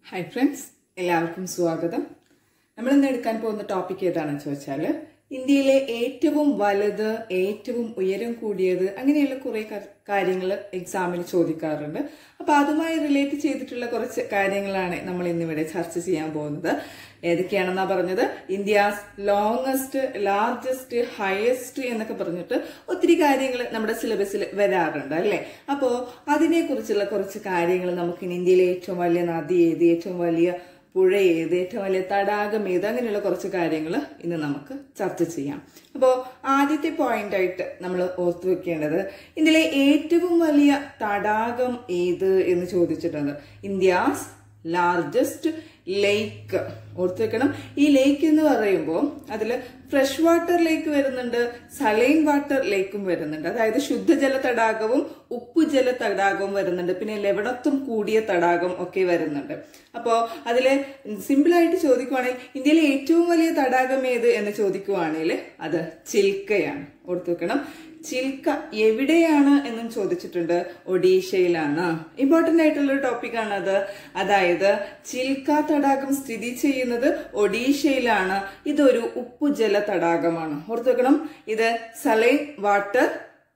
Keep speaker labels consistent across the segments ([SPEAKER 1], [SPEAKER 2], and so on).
[SPEAKER 1] Hi friends, എല്ലാവർക്കും സ്വാഗതം. നമ്മൾ ഇന്ന് എടുക്കാൻ പോകുന്ന ടോപ്പിക് ഏതാണെന്ന് ചോദിച്ചാൽ ഇന്ത്യയിലെ ഏറ്റവും വലുത്, ഏറ്റവും ഉയരം കൂടിയത് അങ്ങനെയുള്ള കുറേ കാര്യങ്ങൾ എക്സാമിന് ചോദിക്കാറുണ്ട്. അപ്പോൾ അതുമായി റിലേറ്റ് ചെയ്തിട്ടുള്ള കുറച്ച് കാര്യങ്ങളാണ് നമ്മൾ ഇന്നിവിടെ ചർച്ച ചെയ്യാൻ പോകുന്നത്. ഏതൊക്കെയാണെന്നാ പറഞ്ഞത്? ഇന്ത്യാസ് ലോങ്സ്റ്റ്, ലാർജസ്റ്റ്, ഹയസ്റ്റ് എന്നൊക്കെ പറഞ്ഞിട്ട് ഒത്തിരി കാര്യങ്ങൾ നമ്മുടെ സിലബസിൽ വരാറുണ്ട് അല്ലേ? അപ്പോൾ അതിനെക്കുറിച്ചുള്ള കുറച്ച് കാര്യങ്ങൾ നമുക്കിനി ഇന്ത്യയിലെ ഏറ്റവും വലിയ നദി ഏത്, ഏറ്റവും വലിയ പുഴ ഏത്, ഏറ്റവും വലിയ തടാകം ഏത്, അങ്ങനെയുള്ള കുറച്ച് കാര്യങ്ങൾ ഇന്ന് നമുക്ക് ചർച്ച ചെയ്യാം. അപ്പോൾ ആദ്യത്തെ പോയിന്റായിട്ട് നമ്മൾ ഓർത്തു വെക്കേണ്ടത് ഇന്ത്യയിലെ ഏറ്റവും വലിയ തടാകം ഏത് എന്ന് ചോദിച്ചിട്ടുണ്ട്. India's largest lake. ഓർത്തു വെക്കണം. ഈ ലേക്ക് എന്ന് പറയുമ്പോൾ അതിൽ ഫ്രഷ് വാട്ടർ ലേക്ക് വരുന്നുണ്ട്, സലൈൻ വാട്ടർ ലേക്കും വരുന്നുണ്ട്. അതായത് ശുദ്ധജല തടാകവും ഉപ്പുജല തടാകവും വരുന്നുണ്ട്, പിന്നെ ലവണത്വം കൂടിയ തടാകം ഒക്കെ വരുന്നുണ്ട്. അപ്പോൾ അതിൽ സിമ്പിളായിട്ട് ചോദിക്കുവാണെങ്കിൽ ഇന്ത്യയിലെ ഏറ്റവും വലിയ തടാകം ഏത് എന്ന് ചോദിക്കുവാണെങ്കിൽ അത് ചിൽക്കയാണ്. ഓർത്തു വെക്കണം. ചിൽക്ക എവിടെയാണ് എന്നും ചോദിച്ചിട്ടുണ്ട്. ഒഡീഷയിലാണ്. ഇമ്പോർട്ടന്റ് ആയിട്ടുള്ളൊരു ടോപ്പിക്കാണ് അത്. അതായത് ചിൽക്ക തടാകം സ്ഥിതി ചെയ്യുന്നത് ഒഡീഷയിലാണ്. ഇതൊരു ഉപ്പുജല തടാകമാണ്. ഓർത്തു വെക്കണം. ഇത് സലൈൻ വാട്ടർ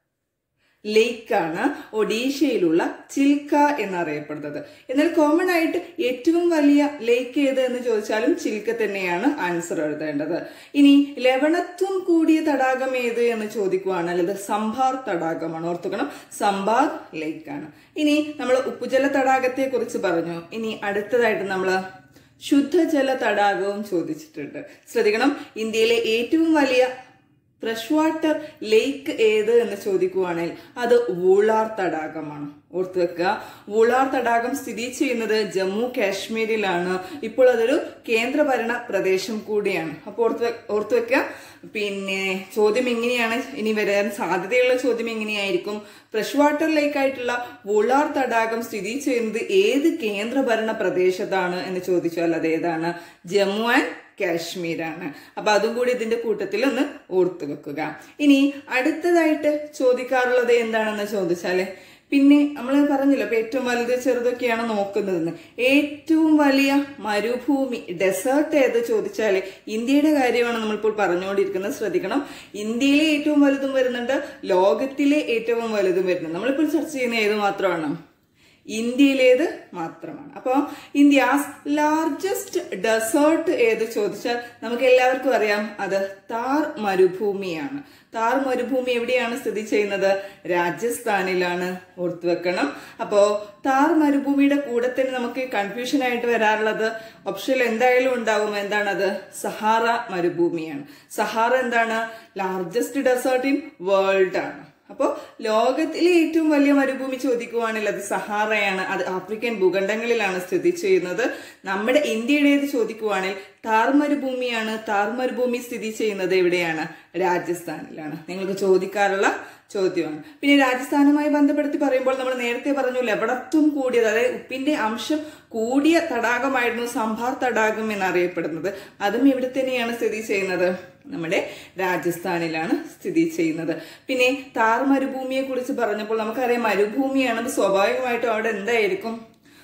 [SPEAKER 1] ലേക്കാണ്, ഒഡീഷയിലുള്ള ചിൽക്ക എന്നറിയപ്പെടുന്നത്. എന്നാൽ കോമൺ ആയിട്ട് ഏറ്റവും വലിയ ലേക്ക് ഏത് എന്ന് ചോദിച്ചാലും ചിൽക്ക തന്നെയാണ് ആൻസർ എഴുതേണ്ടത്. ഇനി ലവണത്വം കൂടിയ തടാകം ഏത് എന്ന് ചോദിക്കുവാണെങ്കിൽ അത് സംഭാർ തടാകമാണ്. ഓർത്തുക്കണം, സംഭാർ ലേക്കാണ്. ഇനി നമ്മൾ ഉപ്പുജല തടാകത്തെ കുറിച്ച് പറഞ്ഞു. ഇനി അടുത്തതായിട്ട് നമ്മൾ ശുദ്ധജല തടാകവും ചോദിച്ചിട്ടുണ്ട്. ശ്രദ്ധിക്കണം. ഇന്ത്യയിലെ ഏറ്റവും വലിയ ഫ്രഷ് വാട്ടർ ലേക്ക് ഏത് എന്ന് ചോദിക്കുവാണെങ്കിൽ അത് വൂളാർ തടാകമാണ്. ഓർത്തു വെക്കുക. വൂളാർ തടാകം സ്ഥിതി ചെയ്യുന്നത് ജമ്മു കാശ്മീരിലാണ്. ഇപ്പോൾ അതൊരു കേന്ദ്രഭരണ പ്രദേശം കൂടിയാണ്. അപ്പോൾ ഓർത്തു വെക്കുക. പിന്നെ ചോദ്യം എങ്ങനെയാണ് ഇനി വരാൻ സാധ്യതയുള്ള ചോദ്യം എങ്ങനെയായിരിക്കും? ഫ്രഷ് വാട്ടർ ലേക്ക് ആയിട്ടുള്ള വൂളാർ തടാകം സ്ഥിതി ചെയ്യുന്നത് ഏത് കേന്ദ്രഭരണ പ്രദേശത്താണ് എന്ന് ചോദിച്ചാൽ അത് ഏതാണ്? ജമ്മു ആൻഡ് കാശ്മീരാണ്. അപ്പൊ അതും കൂടി ഇതിന്റെ കൂട്ടത്തിൽ ഒന്ന് ഓർത്തു വെക്കുക. ഇനി അടുത്തതായിട്ട് ചോദിക്കാറുള്ളത് എന്താണെന്ന് ചോദിച്ചാല്, പിന്നെ നമ്മൾ പറഞ്ഞല്ലോ ഇപ്പൊ ഏറ്റവും വലുത് ചെറുതൊക്കെയാണ് നോക്കുന്നതെന്ന്. ഏറ്റവും വലിയ മരുഭൂമി, ഡെസേർട്ട് ഏത് ചോദിച്ചാല് ഇന്ത്യയുടെ കാര്യമാണ് നമ്മളിപ്പോൾ പറഞ്ഞുകൊണ്ടിരിക്കുന്നത്. ശ്രദ്ധിക്കണം. ഇന്ത്യയിലെ ഏറ്റവും വലുതും വരുന്നുണ്ട്, ലോകത്തിലെ ഏറ്റവും വലുതും വരുന്നുണ്ട്. നമ്മളിപ്പോൾ ചർച്ച ചെയ്യുന്ന ഏത് മാത്രമാണ്? ഇന്ത്യയിലേത് മാത്രമാണ്. അപ്പോൾ ഇന്ത്യാസ് ലാർജസ്റ്റ് ഡെസേർട്ട് ഏത് ചോദിച്ചാൽ നമുക്ക് എല്ലാവർക്കും അറിയാം, അത് താർ മരുഭൂമിയാണ്. താർ മരുഭൂമി എവിടെയാണ് സ്ഥിതി ചെയ്യുന്നത്? രാജസ്ഥാനിലാണ്. ഓർത്തു വെക്കണം. അപ്പോ താർ മരുഭൂമിയുടെ കൂടെ തന്നെ നമുക്ക് കൺഫ്യൂഷൻ ആയിട്ട് വരാറുള്ളത് ഓപ്ഷനിൽ എന്തായാലും ഉണ്ടാവും. എന്താണത്? സഹാറ മരുഭൂമിയാണ്. സഹാറ എന്താണ്? ലാർജസ്റ്റ് ഡെസേർട്ട് ഇൻ വേൾഡ് ആണ്. അപ്പോൾ ലോകത്തിലെ ഏറ്റവും വലിയ മരുഭൂമി ചോദിക്കുവാണെങ്കിൽ അത് സഹാറയാണ്. അത് ആഫ്രിക്കൻ ഭൂഖണ്ഡങ്ങളിലാണ് സ്ഥിതി ചെയ്യുന്നത്. നമ്മുടെ ഇന്ത്യയുടേത് ചോദിക്കുവാണെങ്കിൽ താർ മരുഭൂമിയാണ്. താർ മരുഭൂമി സ്ഥിതി ചെയ്യുന്നത് എവിടെയാണ്? രാജസ്ഥാനിലാണ്. നിങ്ങൾക്ക് ചോദിക്കാറുള്ള ചോദ്യമാണ്. പിന്നെ രാജസ്ഥാനുമായി ബന്ധപ്പെടുത്തി പറയുമ്പോൾ നമ്മൾ നേരത്തെ പറഞ്ഞു ലവണത്വം കൂടിയത്, അതായത് ഉപ്പിന്റെ അംശം കൂടിയ തടാകമായിരുന്നു സംഭാർ തടാകം എന്നറിയപ്പെടുന്നത്. അതും ഇവിടെ തന്നെയാണ് സ്ഥിതി ചെയ്യുന്നത്, നമ്മുടെ രാജസ്ഥാനിലാണ് സ്ഥിതി ചെയ്യുന്നത്. പിന്നെ താർ മരുഭൂമിയെ കുറിച്ച് പറഞ്ഞപ്പോൾ നമുക്കറിയാം മരുഭൂമിയാണ്. സ്വാഭാവികമായിട്ടും അവിടെ എന്തായിരിക്കും?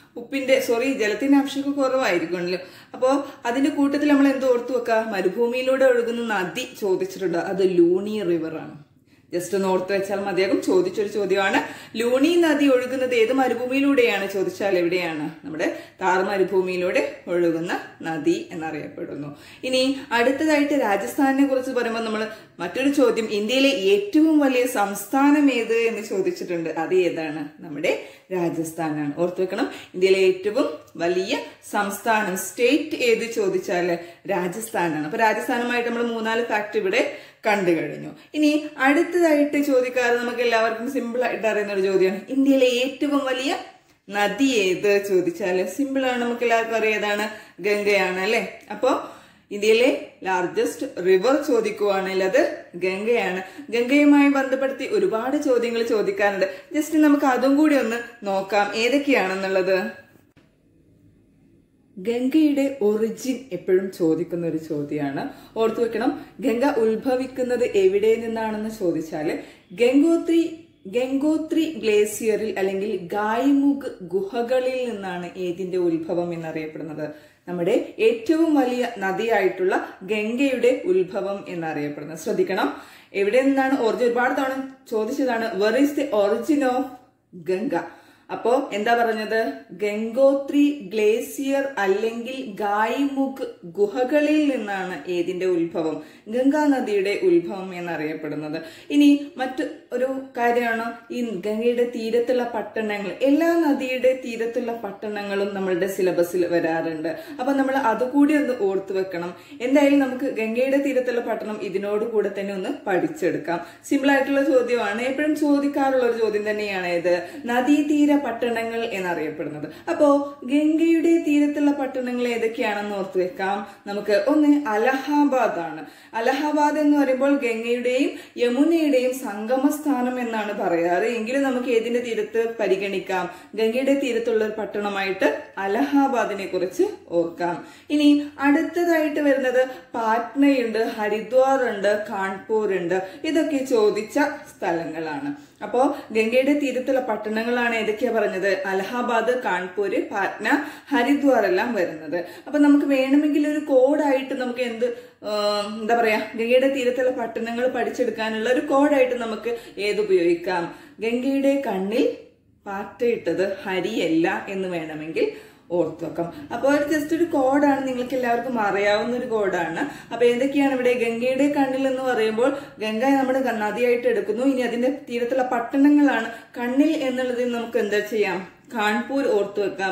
[SPEAKER 1] ജലത്തിന്റെ അംശമൊക്കെ കുറവായിരിക്കുമല്ലോ. അപ്പോൾ അതിന്റെ കൂട്ടത്തിൽ നമ്മൾ എന്ത് ഓർത്തു വെക്കുക? മരുഭൂമിയിലൂടെ ഒഴുകുന്ന നദി ചോദിച്ചിട്ടുണ്ട്. അത് ലൂണി റിവർ ആണ്. ജസ്റ്റ് ഒന്ന് ഓർത്ത് വെച്ചാൽ മതിയാകും. ചോദിച്ചൊരു ചോദ്യമാണ്. ലൂണി നദി ഒഴുകുന്നത് ഏത് മരുഭൂമിയിലൂടെയാണ് ചോദിച്ചാൽ എവിടെയാണ്? നമ്മുടെ താർ മരുഭൂമിയിലൂടെ ഒഴുകുന്ന നദി എന്നറിയപ്പെടുന്നു. ഇനി അടുത്തതായിട്ട് രാജസ്ഥാനിനെ കുറിച്ച് പറയുമ്പോൾ നമ്മൾ മറ്റൊരു ചോദ്യം, ഇന്ത്യയിലെ ഏറ്റവും വലിയ സംസ്ഥാനം ഏത് എന്ന് ചോദിച്ചിട്ടുണ്ട്. അത് ഏതാണ്? നമ്മുടെ രാജസ്ഥാനാണ്. ഓർത്തു വെക്കണം. ഇന്ത്യയിലെ ഏറ്റവും വലിയ സംസ്ഥാനം, സ്റ്റേറ്റ് ഏത് ചോദിച്ചാൽ രാജസ്ഥാനാണ്. അപ്പൊ രാജസ്ഥാനുമായിട്ട് നമ്മൾ 3-4 ഫാക്ട് ഇവിടെ കണ്ടു കഴിഞ്ഞു. ഇനി അടുത്തതായിട്ട് ചോദിക്കാറ് നമുക്ക് എല്ലാവർക്കും സിമ്പിൾ ആയിട്ട് അറിയുന്ന ഒരു ചോദ്യമാണ്, ഇന്ത്യയിലെ ഏറ്റവും വലിയ നദി ഏത് ചോദിച്ചാൽ സിമ്പിളാണ്. നമുക്ക് എല്ലാവർക്കും അറിയാതാണ് ഗംഗയാണ് അല്ലെ? അപ്പോ ഇന്ത്യയിലെ ലാർജസ്റ്റ് റിവർ ചോദിക്കുവാണെങ്കിൽ അത് ഗംഗയാണ്. ഗംഗയുമായി ബന്ധപ്പെടുത്തി ഒരുപാട് ചോദ്യങ്ങൾ ചോദിക്കാറുണ്ട്. ജസ്റ്റ് നമുക്ക് അതും കൂടി ഒന്ന് നോക്കാം ഏതൊക്കെയാണെന്നുള്ളത്. ഗംഗയുടെ ഒറിജിൻ എപ്പോഴും ചോദിക്കുന്ന ഒരു ചോദ്യമാണ്. ഓർത്തു വെക്കണം. ഗംഗ ഉത്ഭവിക്കുന്നത് എവിടെ നിന്നാണെന്ന് ചോദിച്ചാൽ ഗംഗോത്രി ഗംഗോത്രി ഗ്ലേസിയറിൽ അല്ലെങ്കിൽ ഗായ്മുഖ് ഗുഹകളിൽ നിന്നാണ് ഏതിന്റെ ഉത്ഭവം എന്നറിയപ്പെടുന്നത്? നമ്മുടെ ഏറ്റവും വലിയ നദിയായിട്ടുള്ള ഗംഗയുടെ ഉത്ഭവം എന്നറിയപ്പെടുന്നത്. ശ്രദ്ധിക്കണം, എവിടെ നിന്നാണ് ഒറിജിൻ? ഒരുപാട് തവണ ചോദിച്ചതാണ്, where is the origin of Ganga? അപ്പോ എന്താ പറഞ്ഞത്? ഗംഗോത്രി ഗ്ലേസിയർ അല്ലെങ്കിൽ ഗായ്മുഖ് ഗുഹകളിൽ നിന്നാണ് ഏതിന്റെ ഉത്ഭവം? ഗംഗാ നദിയുടെ ഉത്ഭവം എന്നറിയപ്പെടുന്നത്. ഇനി മറ്റു ഒരു കാര്യമാണ് ഈ ഗംഗയുടെ തീരത്തുള്ള പട്ടണങ്ങൾ. എല്ലാ നദിയുടെ തീരത്തുള്ള പട്ടണങ്ങളും നമ്മളുടെ സിലബസിൽ വരാറുണ്ട്. അപ്പൊ നമ്മൾ അതുകൂടി ഒന്ന് ഓർത്തു വെക്കണം. എന്തായാലും നമുക്ക് ഗംഗയുടെ തീരത്തുള്ള പട്ടണം ഇതിനോട് കൂടെ തന്നെ ഒന്ന് പഠിച്ചെടുക്കാം. സിമ്പിൾ ആയിട്ടുള്ള ചോദ്യമാണ്, എപ്പോഴും ചോദിക്കാറുള്ള ഒരു ചോദ്യം തന്നെയാണ് ഇത്, നദീതീര പട്ടണങ്ങൾ എന്നറിയപ്പെടുന്നത്. അപ്പോ ഗംഗയുടെ തീരത്തുള്ള പട്ടണങ്ങൾ ഏതൊക്കെയാണെന്ന് ഓർത്തു വെക്കാം. നമുക്ക് ഒന്ന് അലഹാബാദ് ആണ്. അലഹാബാദ് എന്ന് പറയുമ്പോൾ ഗംഗയുടെയും യമുനയുടെയും സംഗമ സ്ഥാനം എന്നാണ് പറയാറ്. എങ്കിലും നമുക്ക് ഏതിന്റെ തീരത്ത് പരിഗണിക്കാം? ഗംഗയുടെ തീരത്തുള്ള ഒരു പട്ടണമായിട്ട് അലഹാബാദിനെ കുറിച്ച് ഓർക്കാം. ഇനി അടുത്തതായിട്ട് വരുന്നത് പാറ്റ്നയുണ്ട്, ഹരിദ്വാർ ഉണ്ട്, കാൺപൂർ ഉണ്ട്. ഇതൊക്കെ ചോദിച്ച സ്ഥലങ്ങളാണ്. അപ്പോ ഗംഗയുടെ തീരത്തുള്ള പട്ടണങ്ങളാണ് ഏതൊക്കെയാ പറഞ്ഞത്? അലഹാബാദ്, കാൺപൂര്, പാറ്റ്ന, ഹരിദ്വാർ എല്ലാം വരുന്നത്. അപ്പൊ നമുക്ക് വേണമെങ്കിൽ ഒരു കോഡായിട്ട് നമുക്ക് എന്താ പറയാ, ഗംഗയുടെ തീരത്തുള്ള പട്ടണങ്ങൾ പഠിച്ചെടുക്കാനുള്ള ഒരു കോഡായിട്ട് നമുക്ക് ഏതുപയോഗിക്കാം? ഗംഗയുടെ കണ്ണിൽ പാറ്റയിട്ടത് ഹരിയല്ല എന്ന് വേണമെങ്കിൽ ഓർത്തു വെക്കാം. അപ്പോൾ ജസ്റ്റ് ഒരു കോഡാണ്, നിങ്ങൾക്ക് എല്ലാവർക്കും അറിയാവുന്ന ഒരു കോഡാണ്. അപ്പൊ എന്തൊക്കെയാണ് ഇവിടെ? ഗംഗയുടെ കണ്ണിൽ എന്ന് പറയുമ്പോൾ ഗംഗ നമ്മുടെ നദിയായിട്ട് എടുക്കുന്നു. ഇനി അതിന്റെ തീരത്തുള്ള പട്ടണങ്ങളാണ്. കണ്ണിൽ എന്നുള്ളതിൽ നമുക്ക് എന്താ ചെയ്യാം? കാൺപൂർ ഓർത്തു വെക്കാം.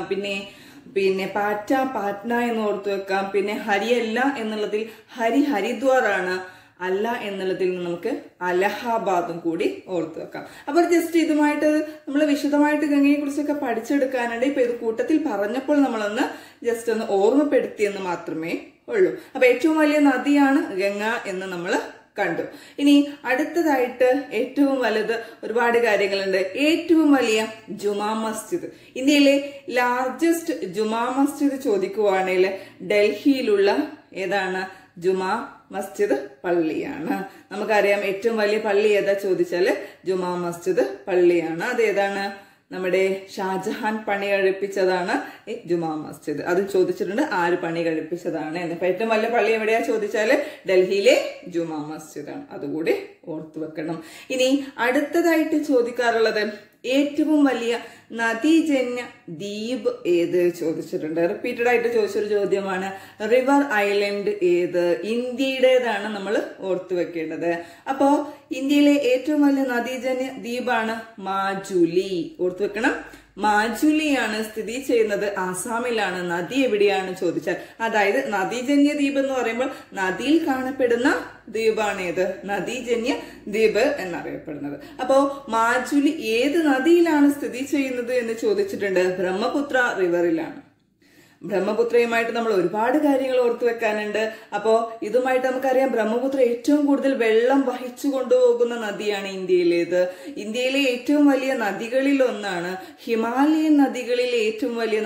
[SPEAKER 1] പിന്നെ പാറ്റ്ന എന്ന് ഓർത്തു വെക്കാം. പിന്നെ ഹരിയല്ല എന്നുള്ളതിൽ ഹരിദ്വാർ ആണ്. അല്ല എന്നുള്ളതിൽ നിന്ന് നമുക്ക് അലഹാബാദും കൂടി ഓർത്തു വെക്കാം. അപ്പോൾ ജസ്റ്റ് ഇതുമായിട്ട് നമ്മൾ വിശദമായിട്ട് ഗംഗയെ കുറിച്ചൊക്കെ പഠിച്ചെടുക്കാനുണ്ട്. ഇപ്പൊ ഇത് കൂട്ടത്തിൽ പറഞ്ഞപ്പോൾ നമ്മളൊന്ന് ജസ്റ്റ് ഒന്ന് ഓർമ്മപ്പെടുത്തിയെന്ന് മാത്രമേ ഉള്ളൂ. അപ്പൊ ഏറ്റവും വലിയ നദിയാണ് ഗംഗ എന്ന് നമ്മൾ കണ്ടു. ഇനി അടുത്തതായിട്ട് ഏറ്റവും വലുത് ഒരുപാട് കാര്യങ്ങളുണ്ട്. ഏറ്റവും വലിയ ജുമാ മസ്ജിദ്, ഇന്ത്യയിലെ ലാർജസ്റ്റ് ജുമാ മസ്ജിദ് ചോദിക്കുവാണെങ്കിൽ ഡൽഹിയിലുള്ള ഏതാണ്? ജുമാ മസ്ജിദ് പള്ളിയാണ്. നമുക്കറിയാം ഏറ്റവും വലിയ പള്ളി ഏതാ ചോദിച്ചാല് ജുമാ മസ്ജിദ് പള്ളിയാണ്. അതേതാണ്? നമ്മുടെ ഷാജഹാൻ പണി കഴിപ്പിച്ചതാണ് ഈ ജുമാ മസ്ജിദ്. അത് ചോദിച്ചിട്ടുണ്ട്, ആര് പണി കഴിപ്പിച്ചതാണ് എന്ന്. അപ്പൊ ഏറ്റവും വലിയ പള്ളി എവിടെയാ ചോദിച്ചാല് ഡൽഹിയിലെ ജുമാ മസ്ജിദാണ്. അതുകൂടി ഓർത്തു വെക്കണം. ഇനി അടുത്തതായിട്ട് ചോദിക്കാറുള്ളത് ഏറ്റവും വലിയ നദീജന്യ ദ്വീപ് ഏത് ചോദിച്ചിട്ടുണ്ട്. റിപ്പീറ്റഡ് ആയിട്ട് ചോദിച്ചൊരു ചോദ്യമാണ്. റിവർ ഐലൻഡ് ഏത്? ഇന്ത്യയുടേതാണ് നമ്മൾ ഓർത്തു വെക്കേണ്ടത്. അപ്പോ ഇന്ത്യയിലെ ഏറ്റവും വലിയ നദീജന്യ ദ്വീപാണ് മാജുലി. ഓർത്തു വെക്കണം, മാജുലിയാണ് സ്ഥിതി ചെയ്യുന്നത്. ആസാമിലാണ്. നദി എവിടെയാണ് ചോദിച്ചാൽ, അതായത് നദീജന്യ ദ്വീപ് എന്ന് പറയുമ്പോൾ നദിയിൽ കാണപ്പെടുന്ന ദ്വീപാണ് ഏത്? നദീജന്യ ദ്വീപ് എന്നറിയപ്പെടുന്നത്. അപ്പോ മാജുലി ഏത് നദിയിലാണ് സ്ഥിതി ചെയ്യുന്നത് എന്ന് ചോദിച്ചിട്ടുണ്ട്. ബ്രഹ്മപുത്ര റിവറിലാണ്. ബ്രഹ്മപുത്രയുമായിട്ട് നമ്മൾ ഒരുപാട് കാര്യങ്ങൾ ഓർത്തു വെക്കാനുണ്ട്. അപ്പോ ഇതുമായിട്ട് നമുക്കറിയാം ബ്രഹ്മപുത്ര ഏറ്റവും കൂടുതൽ വെള്ളം വഹിച്ചു കൊണ്ടുപോകുന്ന നദിയാണ് ഇന്ത്യയിലേത്. ഇന്ത്യയിലെ ഏറ്റവും വലിയ നദികളിൽ ഒന്നാണ്. ഹിമാലയൻ നദികളിലെ ഏറ്റവും വലിയ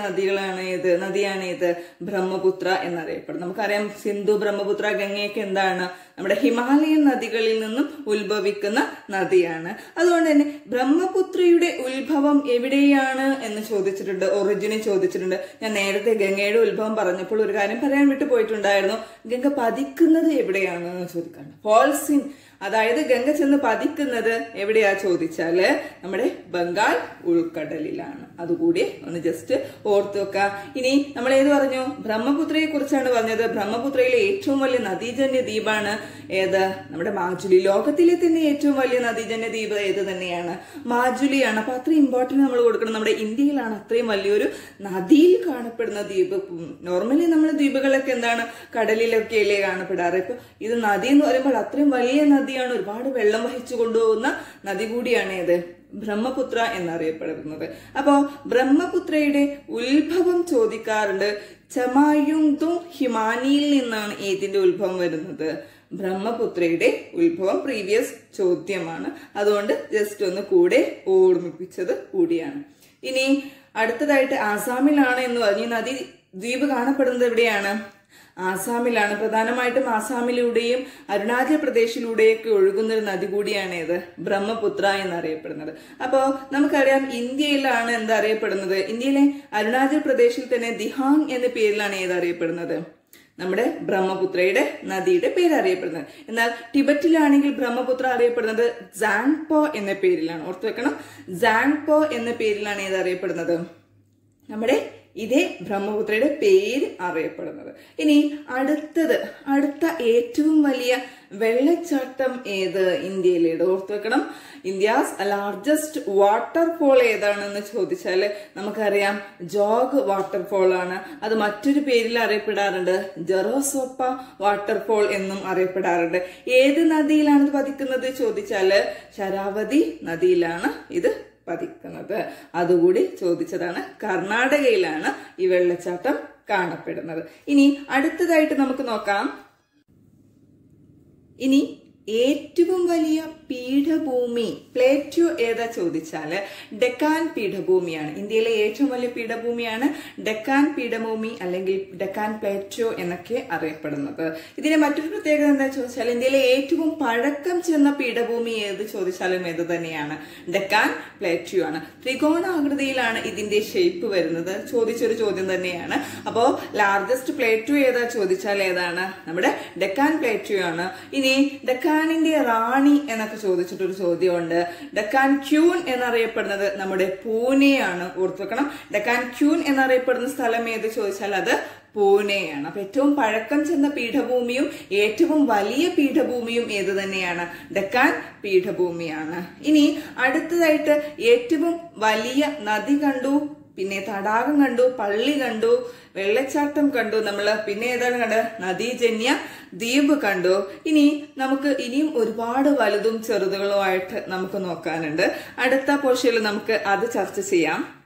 [SPEAKER 1] നദിയാണ് ഏത്? ബ്രഹ്മപുത്ര എന്നറിയപ്പെടുന്നത്. നമുക്കറിയാം സിന്ധു, ബ്രഹ്മപുത്ര, ഗംഗയൊക്കെ എന്താണ്? നമ്മുടെ ഹിമാലയൻ നദികളിൽ നിന്നും ഉത്ഭവിക്കുന്ന നദിയാണ്. അതുകൊണ്ട് തന്നെ ബ്രഹ്മപുത്രയുടെ ഉത്ഭവം എവിടെയാണ് എന്ന് ചോദിച്ചിട്ടുണ്ട്. ഒറിജിനെ ചോദിച്ചിട്ടുണ്ട്. ഞാൻ നേരത്തെ ഗംഗയുടെ ഉത്ഭവം പറഞ്ഞപ്പോൾ ഒരു കാര്യം പറയാൻ വിട്ടു പോയിട്ടുണ്ടായിരുന്നു. ഗംഗ പതിക്കുന്നത് എവിടെയാണെന്ന് ചോദിക്കാറുണ്ട്. ഫാൾസ് ഇൻ, അതായത് ഗംഗ ചെന്ന് പതിക്കുന്നത് എവിടെയാ ചോദിച്ചാല് നമ്മുടെ ബംഗാൾ ഉൾക്കടലിലാണ്. അതുകൂടി ഒന്ന് ജസ്റ്റ് ഓർത്തു വെക്കാം. ഇനി നമ്മൾ ഏത് പറഞ്ഞു? ബ്രഹ്മപുത്രയെ കുറിച്ചാണ് പറഞ്ഞത്. ബ്രഹ്മപുത്രയിലെ ഏറ്റവും വലിയ നദീജന്യ ദ്വീപാണ് ഏത്? നമ്മുടെ മാജുലി. ലോകത്തിലെ തന്നെ ഏറ്റവും വലിയ നദീജന്യ ദ്വീപ് ഏത് തന്നെയാണ്? മാജുലിയാണ്. അപ്പൊ അത്രയും ഇമ്പോർട്ടൻറ്റ് നമ്മൾ കൊടുക്കണം. നമ്മുടെ ഇന്ത്യയിലാണ് അത്രയും വലിയൊരു നദിയിൽ കാണപ്പെടുന്ന ദ്വീപ്. നോർമലി നമ്മൾ ദ്വീപുകളൊക്കെ എന്താണ്? കടലിലൊക്കെ അല്ലേ കാണപ്പെടാറ്. ഇപ്പൊ ഇത് നദി എന്ന് പറയുമ്പോൾ അത്രയും വലിയ നദിയാണ്. ഒരുപാട് വെള്ളം വഹിച്ചു കൊണ്ടുപോകുന്ന നദി കൂടിയാണ് ഏത്? ബ്രഹ്മപുത്ര എന്നറിയപ്പെടുന്നത്. അപ്പോ ബ്രഹ്മപുത്രയുടെ ഉത്ഭവം ചോദിക്കാറുണ്ട്. ചമായുങ്തും ഹിമാനിയിൽ നിന്നാണ് ഏതിന്റെ ഉത്ഭവം വരുന്നത്? ബ്രഹ്മപുത്രയുടെ ഉത്ഭവം പ്രീവിയസ് ചോദ്യമാണ്. അതുകൊണ്ട് ജസ്റ്റ് ഒന്ന് കൂടെ ഓർമ്മിപ്പിച്ചത് കൂടിയാണ്. ഇനി അടുത്തതായിട്ട് ആസാമിലാണ് എന്ന് പറഞ്ഞു. നദി ദ്വീപ് കാണപ്പെടുന്നത് എവിടെയാണ്? ആസാമിലാണ്. പ്രധാനമായിട്ടും ആസാമിലൂടെയും അരുണാചൽ പ്രദേശിലൂടെയൊക്കെ ഒഴുകുന്ന ഒരു നദി കൂടിയാണ് ഏത്? ബ്രഹ്മപുത്ര എന്നറിയപ്പെടുന്നത്. അപ്പോ നമുക്കറിയാം ഇന്ത്യയിലാണ് എന്തറിയപ്പെടുന്നത്? ഇന്ത്യയിലെ അരുണാചൽ പ്രദേശിൽ തന്നെ ദിഹാങ് എന്ന പേരിലാണ് ഏതറിയപ്പെടുന്നത്? നമ്മുടെ ബ്രഹ്മപുത്രയുടെ നദിയുടെ പേര് അറിയപ്പെടുന്നത്. എന്നാൽ ടിബറ്റിലാണെങ്കിൽ ബ്രഹ്മപുത്ര അറിയപ്പെടുന്നത് സാങ്പോ എന്ന പേരിലാണ്. ഓർത്തു വെക്കണം, സാങ്പോ എന്ന പേരിലാണ് ഏതറിയപ്പെടുന്നത്? നമ്മുടെ ഇതേ ബ്രഹ്മപുത്രയുടെ പേര് അറിയപ്പെടുന്നത്. ഇനി അടുത്ത ഏറ്റവും വലിയ വെള്ളച്ചാട്ടം ഏത്? ഇന്ത്യയിലേത്. ഓർത്തു വെക്കണം, ഇന്ത്യാസ് ലാർജസ്റ്റ് വാട്ടർഫോൾ ഏതാണെന്ന് ചോദിച്ചാൽ നമുക്കറിയാം ജോഗ് വാട്ടർഫോൾ ആണ്. അത് മറ്റൊരു പേരിൽ അറിയപ്പെടാറുണ്ട്, ജെറോസോപ്പ വാട്ടർഫോൾ എന്നും അറിയപ്പെടാറുണ്ട്. ഏത് നദിയിലാണ് ഇത് പതിക്കുന്നത് ചോദിച്ചാൽ ശരാവതി നദിയിലാണ് ഇത് പതിക്കുന്നത്. അതുകൂടി ചോദിച്ചതാണ്. കർണാടകയിലാണ് ഈ വെള്ളച്ചാട്ടം കാണപ്പെടുന്നത്. ഇനി അടുത്തതായിട്ട് നമുക്ക് നോക്കാം. ഇനി ഏറ്റവും വലിയ പീഠഭൂമി പ്ലേറ്റ്യൂ ഏതാ ചോദിച്ചാല് ഡെക്കാൻ പീഠഭൂമിയാണ്. ഇന്ത്യയിലെ ഏറ്റവും വലിയ പീഠഭൂമിയാണ് ഡെക്കാൻ പീഠഭൂമി അല്ലെങ്കിൽ ഡെക്കാൻ പ്ലേറ്റ്യൂ എന്നൊക്കെ അറിയപ്പെടുന്നത്. ഇതിന്റെ മറ്റൊരു പ്രത്യേകത എന്താ ചോദിച്ചാൽ ഇന്ത്യയിലെ ഏറ്റവും പഴക്കം ചെന്ന പീഠഭൂമി ഏത് ചോദിച്ചാലും ഏത് തന്നെയാണ്? ഡെക്കാൻ പ്ലേറ്റ്യൂ ആണ്. ത്രികോണാകൃതിയിലാണ് ഇതിന്റെ ഷേപ്പ് വരുന്നത്. ചോദിച്ചൊരു ചോദ്യം തന്നെയാണ്. അപ്പോ ലാർജസ്റ്റ് പ്ലേറ്റ്യൂ ഏതാ ചോദിച്ചാൽ ഏതാണ്? നമ്മുടെ ഡെക്കാൻ പ്ലേറ്റ്യൂ ആണ്. ഇനി ഡെക്കാനിന്റെ റാണി എന്നൊക്കെ ചോദിച്ചിട്ടൊരു ചോദ്യമുണ്ട്. ഡെക്കാൻ ക്യൂൻ എന്നറിയപ്പെടുന്നത് നമ്മുടെ പൂനെയാണ്. ഓർത്തു വെക്കണം, ഡെക്കാൻ ക്യൂൻ എന്നറിയപ്പെടുന്ന സ്ഥലം ഏത് ചോദിച്ചാൽ അത് പൂനെയാണ്. അപ്പൊ ഏറ്റവും പഴക്കം ചെന്ന പീഠഭൂമിയും ഏറ്റവും വലിയ പീഠഭൂമിയും ഏത് തന്നെയാണ്? ഡെക്കാൻ പീഠഭൂമിയാണ്. ഇനി അടുത്തതായിട്ട് ഏറ്റവും വലിയ നദി കണ്ടു, പിന്നെ തടാകം കണ്ടു, പള്ളി കണ്ടു, വെള്ളച്ചാട്ടം കണ്ടു നമ്മള്, പിന്നെ ഏതാണ് കണ്ടത്? നദീജന്യ ദ്വീപ് കണ്ടു. ഇനി നമുക്ക് ഇനിയും ഒരുപാട് വലുതും ചെറുതുകളുമായിട്ട് നമുക്ക് നോക്കാനുണ്ട്. അടുത്ത പോർഷനിൽ നമുക്ക് അത് ചർച്ച ചെയ്യാം.